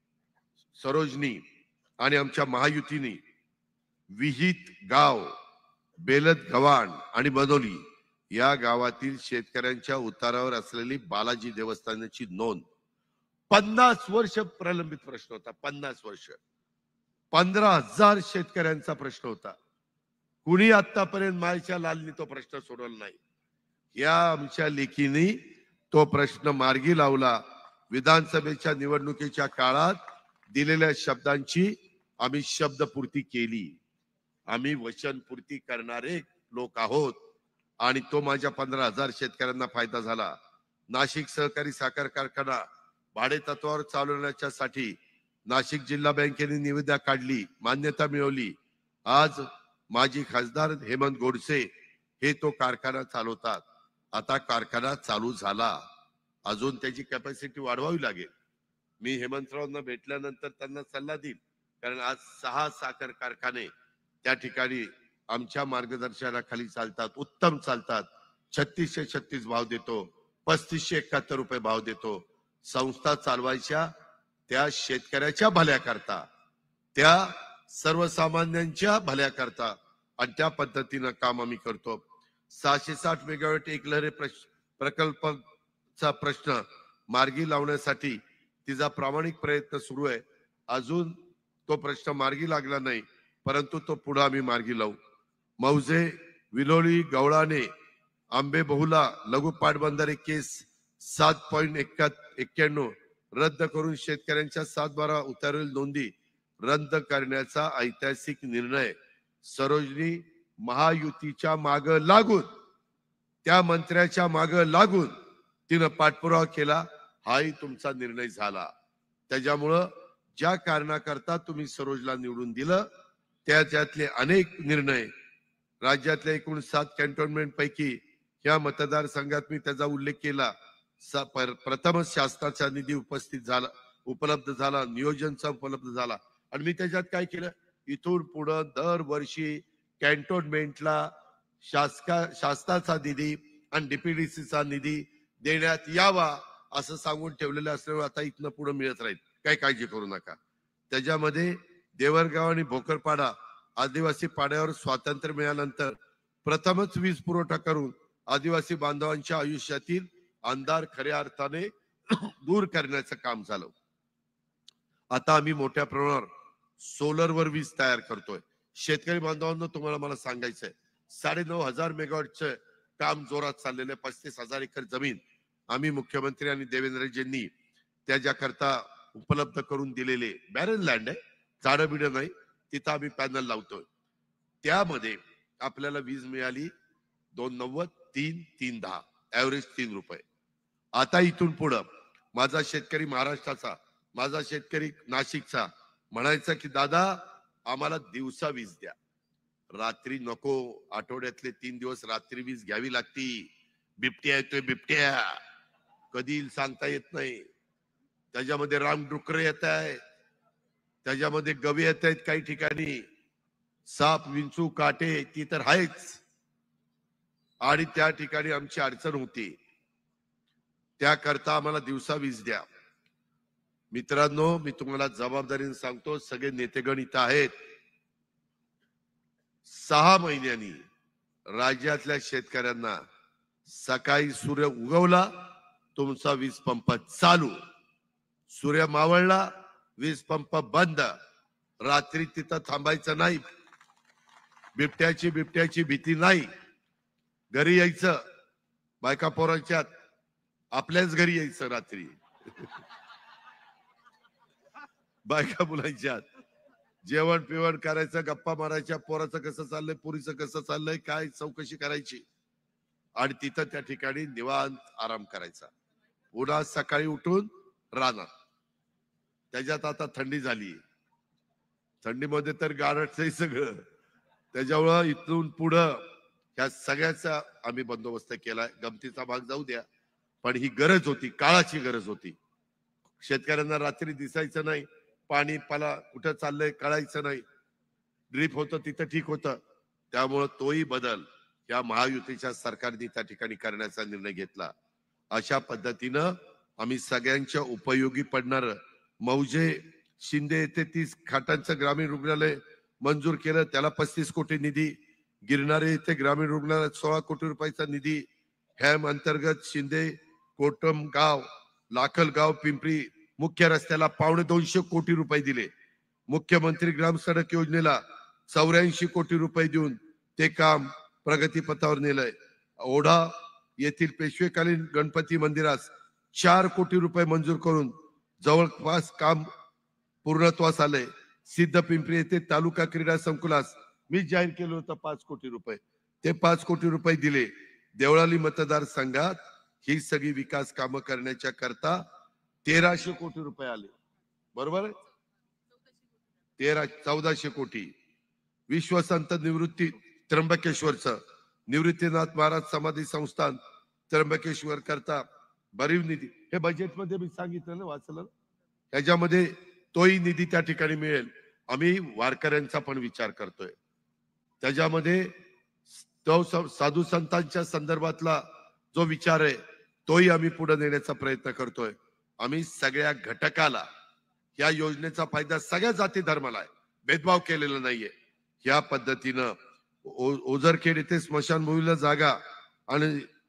सरोजनी आणि आमच्या महायुतीने विहित गाव, बेलद गव्हाण आणि बनोली या गावातील शेतकऱ्यांच्या उतारावर असलेली बालाजी देवस्थानाची नोंद पन्नास वर्ष प्रलंबित प्रश्न होता. पन्नास वर्ष पंधरा हजार शेतकऱ्यांचा प्रश्न होता. कुणी आतापर्यंत मायच्या लालनी तो प्रश्न सोडवला नाही. या आमच्या लेखीने तो प्रश्न मार्गी लावला. विधानसभेच्या निवडणुकीच्या काळात दिलेल्या शब्दांची आम्ही शब्दपूर्ती केली. आम्ही वचनपूर्ती करणारे लोक आहोत आणि तो माझ्या पंधरा हजार शेतकऱ्यांना फायदा झाला. नाशिक सहकारी साखर कारखाना भाडे तत्वावर चालवण्यासाठी नाशिक जिल्हा बँकेने निविदा काढली, मान्यता मिळवली. आज माजी खासदार हेमंत गोडसे हे तो कारखाना चालवतात. आता कारखाना चालू झाला, अजून त्याची कॅपॅसिटी वाढवावी लागेल. मी हेमंतरावांना भेटल्यानंतर त्यांना सल्ला देईल, कारण आज सहा साखर कारखाने त्या ठिकाणी आमच्या मार्गदर्शनाखाली चालतात, उत्तम चालतात. छत्तीसशे छत्तीस भाव देतो, पस्तीसशे एकाहत्तर रुपये भाव देतो. संस्था चालवायच्या त्या शेतकऱ्याच्या भल्या करता, त्या सर्वसामान्यांच्या भल्या करता आणि त्या पद्धतीनं काम आम्ही करतो. सहाशे साठ मेगावॅट एक लहरी प्रकल्पाचा प्रश्न मार्गी लावण्यासाठी तिचा प्रामाणिक प्रयत्न सुरू आहे. अजून तो प्रश्न मार्गी लागला नाही, परंतु तो पुढे आम्ही मार्गी लावू. मौजे, विलोळी, गवळाने, आंबे बहुला लघु पाटबंधारे केस सात पॉईंट एक्क्याण्णव रद्द करून शेतकऱ्यांच्या सात बारा उतारलेल्या नोंदी रद्द करण्याचा ऐतिहासिक निर्णय सरोजनी महायुतीच्या माग लागून, त्या मंत्र्याच्या माग लागून तिनं पाठपुरावा केला. हाही तुमचा निर्णय झाला. त्याच्यामुळं ज्या कारणाकरता तुम्ही सरोजला निवडून दिलं त्याच्यातले अनेक निर्णय राज्यातल्या एकूण सात कॅन्टोन्मेंट पैकी या मतदारसंघात मी त्याचा उल्लेख केला. प्रथमच शासनाचा निधी उपस्थित झाला, उपलब्ध झाला, नियोजनचा उपलब्ध झाला. आणि मी त्याच्यात काय केलं, इथून पुढे दरवर्षी कॅन्टोन्मेंटला शासका शासनाचा निधी आणि डीपीडीसीचा निधी देण्यात यावा असं सांगून ठेवलेलं असल्यामुळे आता इथनं पुढे मिळत राहील, काही काळजी करू नका. त्याच्यामध्ये देवरगाव आणि भोकरपाडा आदिवासी पाड्यावर स्वातंत्र्य मिळाल्यानंतर प्रथमच वीज पुरवठा करून आदिवासी बांधवांच्या आयुष्यातील अंधार खऱ्या अर्थाने दूर करण्याचं काम झालं. आता आम्ही मोठ्या प्रमाणावर सोलरवर वीज तयार करतोय. शेतकरी बांधवांना तुम्हाला मला सांगायचंय, साडे नऊ हजार मेगावॉटचं काम जोरात चाललेलं. पस्तीस हजार एकर जमीन आम्ही मुख्यमंत्री आणि देवेंद्रजींनी त्याच्याकरता उपलब्ध करून दिलेले. बॅरन लँड आहे, झाडं बिडं नाही, तिथं आम्ही पॅनल लावतोय. त्यामध्ये आपल्याला वीज मिळाली दोन नव्वद तीन तीन दहा ऍव्हरेज तीन रुपये. आता इथून पुढं माझा शेतकरी महाराष्ट्राचा, माझा शेतकरी नाशिकचा म्हणायचा की दादा आम्हाला दिवसा वीज द्या, रात्री नको. आठवड्यातले तीन दिवस रात्री वीज घ्यावी लागती. बिबट्या येतोय, बिबट्या कधी येईल सांगता येत नाही. त्याच्यामध्ये रामडुकरे येत आहेत, त्याच्यामध्ये गवे येत आहेत, काही ठिकाणी साप विंचू काटे ती तर आहेच. आणि त्या ठिकाणी आमची अडचण होती. त्याकरता आम्हाला दिवसा वीज द्या. मित्रांनो, मी तुम्हाला जबाबदारीने सांगतो, सगळे नेतेगण इथं आहेत. सहा महिन्यांनी राज्यातल्या शेतकऱ्यांना सकाळी सूर्य उगवला तुमचा वीज पंप चालू, सूर्य मावळला वीज पंप बंद. रात्री तिथं थांबायचं नाही, बिबट्याची बिबट्याची भीती नाही. घरी यायचं, बायका पोरांच्यात आपल्याच घरी यायचं रात्री. बायका मुलांच्यात जेवण पिवण करायचं, गप्पा मारायच्या, पोराचं कसं चाललंय, पुरीचं कसं चाललंय, काय चौकशी करायची. आणि तिथं त्या ठिकाणी निवांत आराम करायचा. पुन्हा सकाळी उठून राहणार. त्याच्यात आता थंडी झाली, थंडीमध्ये तर गारठचंही सगळं. त्याच्यामुळं इथून पुढं ह्या सगळ्याचा आम्ही बंदोबस्त केलाय. गमतीचा भाग जाऊ द्या, पण ही गरज होती, काळाची गरज होती. शेतकऱ्यांना रात्री दिसायचं नाही, पाणी पाला कुठं चाललंय कळायचं नाही. ड्रीप होतं तिथं ठीक होतं. त्यामुळं तोही बदल या महायुतीच्या सरकारने त्या ठिकाणी करण्याचा निर्णय घेतला. अशा पद्धतीनं आम्ही सगळ्यांच्या उपयोगी पडणार मौजे शिंदे येथे तीस खाटांचं ग्रामीण रुग्णालय मंजूर केलं, त्याला पस्तीस कोटी निधी. गिरणारे येथे ग्रामीण रुग्णालयात सोळा कोटी रुपयाचा निधी. हॅम अंतर्गत शिंदे कोटम गाव लाखलगाव पिंपरी मुख्य रस्त्याला पावणे दोनशे कोटी रुपये दिले. मुख्यमंत्री ग्राम सडक योजनेला चौऱ्याऐंशी कोटी रुपये देऊन ते काम प्रगतीपथावर नेलंय. ओढा येथील पेशवेकालीन गणपती मंदिरास चार कोटी रुपये मंजूर करून जवळपास काम पूर्णत्वास आलंय. सिद्ध पिंपरी येथे तालुका क्रीडा संकुलास मी जाहीर केलं होतं पाच कोटी रुपये, ते पाच कोटी रुपये दिले. देवळाली मतदारसंघात ही सगळी विकास कामं करण्याच्या करता तेराशे कोटी रुपये आले. बरोबर आहे, तेरा चौदाशे कोटी. विश्वसंत निवृत्ती त्र्यंबकेश्वरचं निवृत्तीनाथ महाराज समाधी संस्थान त्र्यंबकेश्वर करता भरीव निधी, हे बजेटमध्ये मी सांगितलं ना, वाचलं. त्याच्यामध्ये तोही निधी त्या ठिकाणी मिळेल. आम्ही वारकऱ्यांचा पण विचार करतोय. त्याच्यामध्ये तो साधू संतांच्या संदर्भातला जो विचार आहे तोही आम्ही पुढे नेण्याचा प्रयत्न करतोय. आम्ही सगळ्या घटकाला या योजनेचा फायदा सगळ्या जाती धर्माला आहे, भेदभाव केलेला नाहीये. या पद्धतीनं ओझरखेड येथे स्मशानभूमीला जागा आणि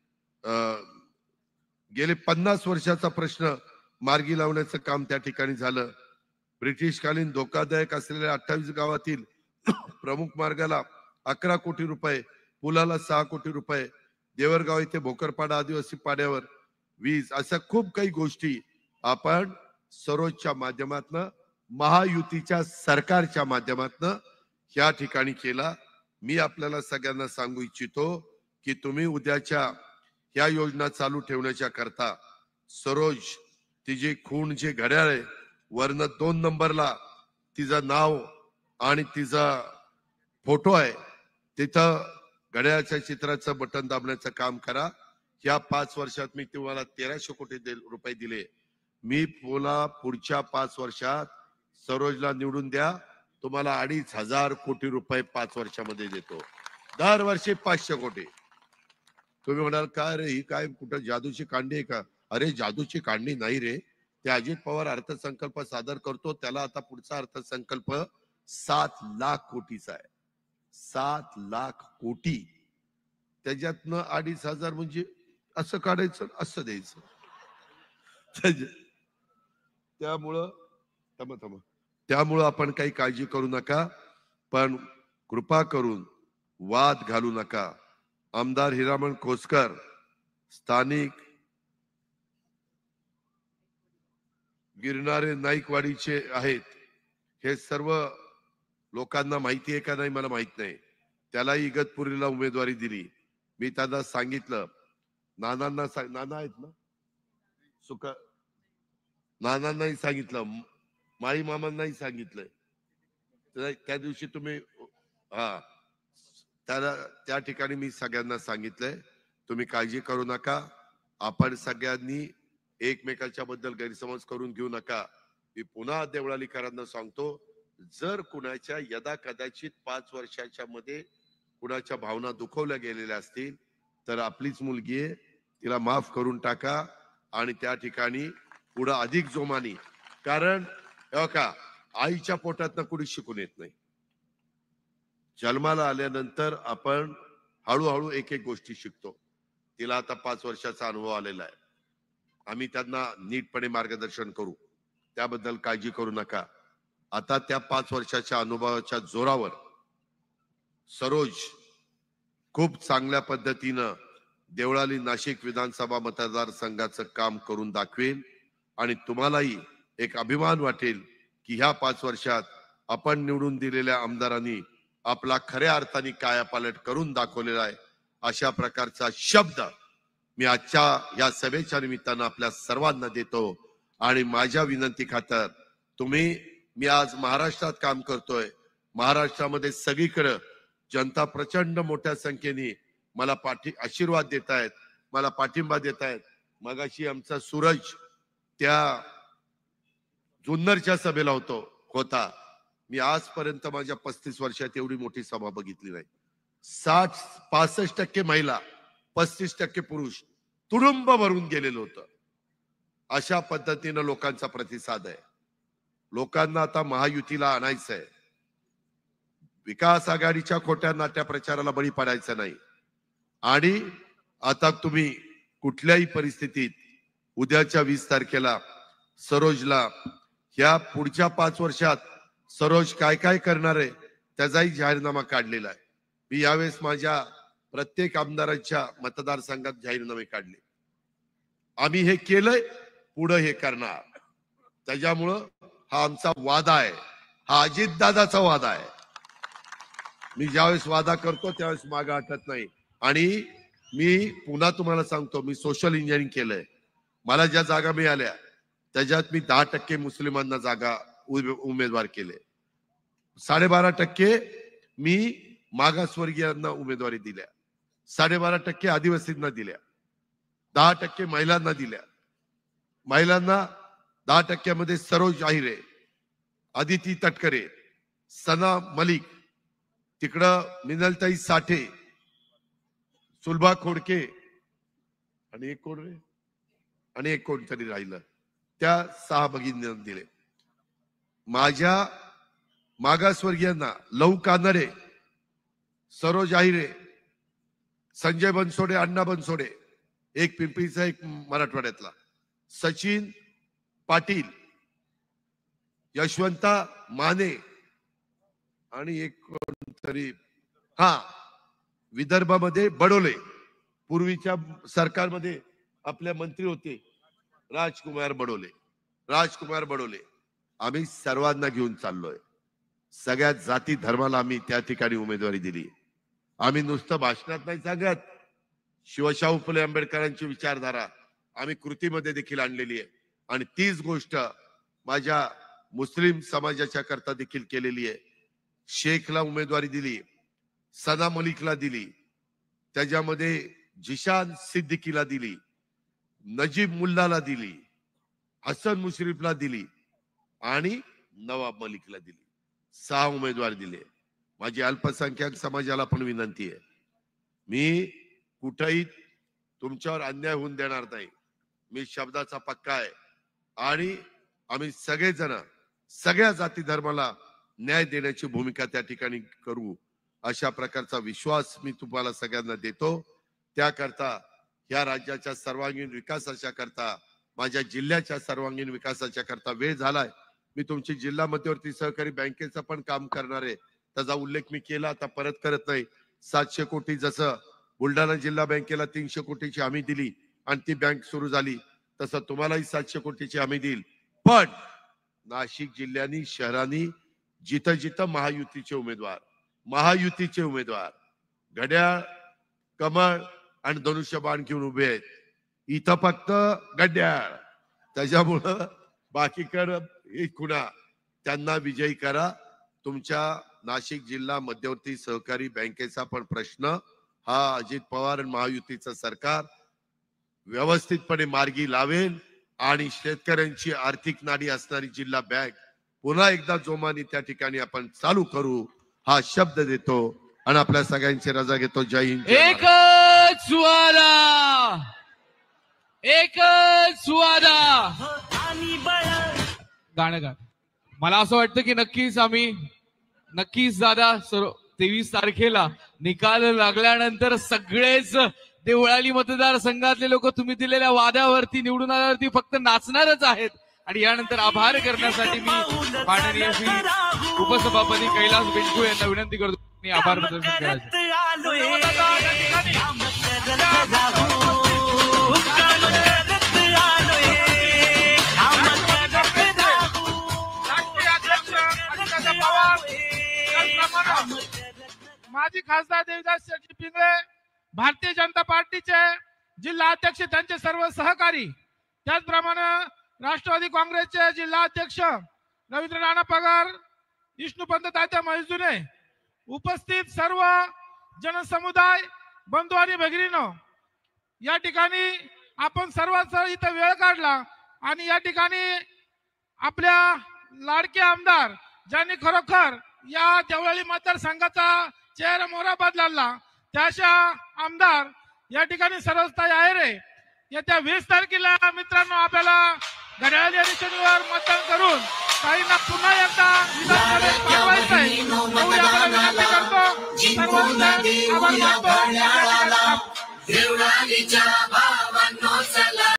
गेले पन्नास वर्षाचा प्रश्न मार्गी लावण्याचं काम त्या ठिकाणी झालं. ब्रिटिशकालीन धोकादायक असलेल्या अठ्ठावीस गावातील प्रमुख मार्गाला अकरा कोटी रुपये, पुलाला सहा कोटी रुपये, देवरगाव येथे भोकरपाडा आदिवासी पाड्यावर वीज, अशा खूप काही गोष्टी आपण सरोजच्या माध्यमातनं, महायुतीच्या सरकारच्या माध्यमातनं या ठिकाणी केला. मी आपल्याला सगळ्यांना सांगू इच्छितो की तुम्ही उद्याच्या या योजना चालू ठेवण्याच्या करता सरोज तिचे खूण जे घड्याळ आहे वरनं दोन नंबरला तिचं नाव आणि तिचा फोटो आहे, तिथं घड्याळाच्या चित्राचं बटन दाबण्याचं काम करा. या पाच वर्षात मी तुम्हाला तेराशे कोटी रुपये दिले. मी पुन्हा पुढच्या पाच वर्षात सरोजला निवडून द्या, तुम्हाला अडीच हजार कोटी रुपये पाच वर्षामध्ये देतो. दरवर्षी पाचशे कोटी. तुम्ही म्हणाल काय रे, ही काय कुठं जादूची कांडी आहे का? अरे जादूची कांडी नाही रे, ते अजित पवार अर्थसंकल्प सादर करतो, त्याला आता पुढचा अर्थसंकल्प सात लाख कोटीचा आहे. सात लाख कोटी, त्याच्यातनं अडीच हजार म्हणजे असं काढायचं, असं द्यायचं. त्यामुळं थांबा थांबा त्यामुळं आपण काही काळजी करू नका, पण कृपा करून वाद घालू नका. आमदार हिरामण खोसकर स्थानिक गिरणारे नाईकवाडीचे आहेत. हे सर्व लोकांना माहिती आहे का नाही मला माहित नाही. त्यालाही इगतपुरीला उमेदवारी दिली. मी त्यांना सांगितलं, नानांना सांग, नाना आहेत ना सुका, नानांनाही सांगितलं, माळी मामांनाही सांगितलंय. त्या दिवशी तुम्ही हा त्याला त्या ठिकाणी मी सगळ्यांना सांगितलंय, तुम्ही काळजी करू नका. आपण सगळ्यांनी एकमेकाच्या बद्दल गैरसमज करून घेऊ नका. मी पुन्हा देवळालीकरांना सांगतो, जर कुणाच्या यदा कदाचित पाच वर्षाच्या मध्ये कुणाच्या भावना दुखवल्या गेलेल्या असतील तर आपलीच मुलगी आहे, तिला माफ करून टाका आणि त्या ठिकाणी पुढे अधिक जोमानी. कारण का आईच्या पोटातनं कुणी शिकून येत नाही. जन्माला आल्यानंतर आपण हळूहळू एक एक गोष्टी शिकतो. तिला आता पाच वर्षाचा अनुभव आलेला आहे. आम्ही त्यांना नीटपणे मार्गदर्शन करू, त्याबद्दल काळजी करू नका. आता त्या पाच वर्षाच्या अनुभवाच्या जोरावर सरोज खूप चांगल्या पद्धतीनं देवळाली नाशिक विधानसभा मतदारसंघाचं काम करून दाखवेल आणि तुम्हालाही एक अभिमान वाटेल की ह्या पाच वर्षात आपण निवडून दिलेल्या आमदारांनी आपला खऱ्या अर्थाने कायापालट करून दाखवलेला आहे. अशा प्रकारचा शब्द मी आजच्या या सभेच्या निमित्तानं आपल्या सर्वांना देतो. आणि माझ्या विनंती खातर तुम्ही, मी आज महाराष्ट्रात काम करतोय, महाराष्ट्रामध्ये सगळीकडे जनता प्रचंड मोठ्या संख्येने मला पाठी आशीर्वाद देत आहेत, मला पाठिंबा देत आहेत. मगाशी आमचा सूरज त्या जुन्नरच्या सभेला होतो होता. मी आजपर्यंत माझ्या पस्तीस वर्षात एवढी मोठी सभा बघितली नाही. साठ पासष्ट टक्के महिला, पस्तीस टक्के पुरुष तुडुंब भरून गेलेलं होतं. अशा पद्धतीनं लोकांचा प्रतिसाद आहे. लोकांना आता महायुतीला आणायचं आहे. विकास आघाडीच्या खोट्या नाट्या प्रचाराला बळी पडायचं नाही. आणि आता तुम्ही कुठल्याही परिस्थितीत उद्याच्या वीस तारखेला सरोजला ह्या पुढच्या पाच वर्षात सरोज काय काय करणार आहे त्याचाही जाहीरनामा काढलेला आहे. मी यावेळेस माझ्या प्रत्येक आमदारांच्या मतदारसंघात जाहीरनामे काढले. आम्ही हे केलंय, पुढे हे करणार. त्याच्यामुळं हा आमचा वादा आहे, हा अजितदादाचा वादा आहे. मी ज्यावेळेस वादा करतो त्यावेळेस मागे हटत नाही. आणि मी पुन्हा तुम्हाला सांगतो, मी सोशल इंजिनिअरिंग केलंय. मला ज्या जागा मिळाल्या त्याच्यात मी दहा टक्के मुस्लिमांना जागा उमेदवार केले, साडेबारा टक्के मी मागासवर्गीयांना उमेदवारी दिल्या, साडेबारा टक्के आदिवासींना दिल्या, दहा टक्के महिलांना दिल्या. महिलांना दहा टक्क्यामध्ये सरोज आहिरे, आदिती तटकरे, सना मलिक, तिकडं मिनलताई साठे, सुलभा खोडके आणि एक कोण रे आणि एक कोणतरी राहिलं, त्या सहा भगिनींना दिले. माझ्या मागासवर्गीयांना लहू कानडे, सरोज आहिरे, संजय बनसोडे, अण्णा बनसोडे, एक पिंपरीचा एक मराठवाड्यातला, सचिन पाटील, यशवंता माने आणि एक कोणतरी, हा विदर्भामध्ये बडोले, पूर्वीच्या सरकारमध्ये आपल्या मंत्री होते राजकुमार बडोले, राजकुमार बडोले. आम्ही सर्वांना घेऊन चाललोय. सगळ्या जाती धर्माला आम्ही त्या ठिकाणी उमेदवारी दिली. आम्ही नुसतं भाषणात नाही सांगत, शिवशाहू फुले आंबेडकरांची विचारधारा आम्ही कृतीमध्ये देखील आणलेली आहे. आणि तीच गोष्ट माझ्या मुस्लिम समाजाच्या करता देखील केलेली आहे. शेखला उमेदवारी दिली, सना मलिकला दिली, त्याच्यामध्ये जिशान सिद्दीकीला दिली, नजीब मुल्लाला दिली, हसन मुश्रीफला दिली आणि नवाब मलिकला दिली. सहा उमेदवार दिले. माझी अल्पसंख्याक समाजाला पण विनंती आहे, मी कुठेही तुमच्यावर अन्याय होऊन देणार नाही. मी शब्दाचा पक्का आहे. आणि आम्ही सगळेजण सगळ्या जाती धर्माला न्याय देण्याची भूमिका त्या ठिकाणी करू, अशा प्रकारचा विश्वास मी तुम्हाला सगळ्यांना देतो. त्याकरता या राज्याच्या सर्वांगीण विकासाच्या करता, माझ्या जिल्ह्याच्या सर्वांगीण विकासाच्या करता वेळ झालाय. मी तुमची जिल्हा मध्यवर्ती सहकारी बँकेचं पण काम करणार आहे, त्याचा उल्लेख मी केला, आता परत करत नाही. सातशे कोटी जसं बुलढाणा जिल्हा बँकेला तीनशे कोटीची हमी दिली आणि ती बँक सुरू झाली, तसं तुम्हालाही सातशे कोटीची हमी देईल. पण नाशिक जिल्ह्यानी शहरांनी जिथं जिथं महायुतीचे उमेदवार महायुतीचे उमेदवार घड्याळ, कमळ आणि धनुष्यबाण घेऊन उभे आहेत, इथं फक्त घड्याळ. त्याच्यामुळं बाकीकडं हे खुणा, त्यांना विजयी करा. तुमच्या नाशिक जिल्हा मध्यवर्ती सहकारी बँकेचा पण प्रश्न हा अजित पवार आणि महायुतीचं सरकार व्यवस्थितपणे मार्गी लावेल आणि शेतकऱ्यांची आर्थिक नाडी असणारी जिल्हा बँक पुन्हा एकदा जोमाने त्या ठिकाणी आपण चालू करू हा शब्द देतो आणि आपल्या सगळ्यांची रजा घेतो. जय हिंद. एकच वादा, एकच वादा. गाणं गा. मला असं वाटतं की नक्कीच आम्ही नक्कीच दादा सर्व तेवीस तारखेला निकाल लागल्यानंतर सगळेच देवळाली मतदारसंघातले लोक तुम्ही दिलेल्या वाद्यावरती निवडून आल्यावरती फक्त नाचणारच आहेत. आणि यानंतर आभार करण्यासाठी मी माननीय श्री उपसभापती कैलास बेंडू यांना विनंती करतो मी आभार प्रदर्शन करायचं. माजी खासदार देवदास शेट्टी पिंगळे, भारतीय जनता पार्टीचे जिल्हा अध्यक्ष, त्यांचे सर्व सहकारी, त्याचप्रमाणे राष्ट्रवादी काँग्रेसचे जिल्हा अध्यक्ष रवींद्र नाना पगार, विष्णुपंत तात्या मैजुने, उपस्थित सर्व जनसमुदाय बंधू आणि भगिनींनो, या ठिकाणी आपण सर्वांचा इथं वेळ काढला आणि या ठिकाणी आपल्या लाडके आमदार ज्यांनी खरोखर या देवळाली मतदारसंघाचा चेहरा मोहरा बदलला, त्याच्या आमदार या ठिकाणी सर्वस्ताई आहेरे येत्या वीस तारखेला मित्रांनो आपल्याला घड्याळी आणि शनिवार मतदान करून काहींना पुन्हा एकदा विधानसभेत पाठवायचं आहे. एवढी आपण विनंती करतो. सर्वांचे आभार मानतो.